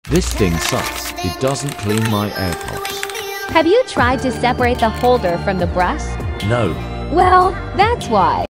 This thing sucks. It doesn't clean my AirPods. Have you tried to separate the holder from the brush? No. Well, that's why.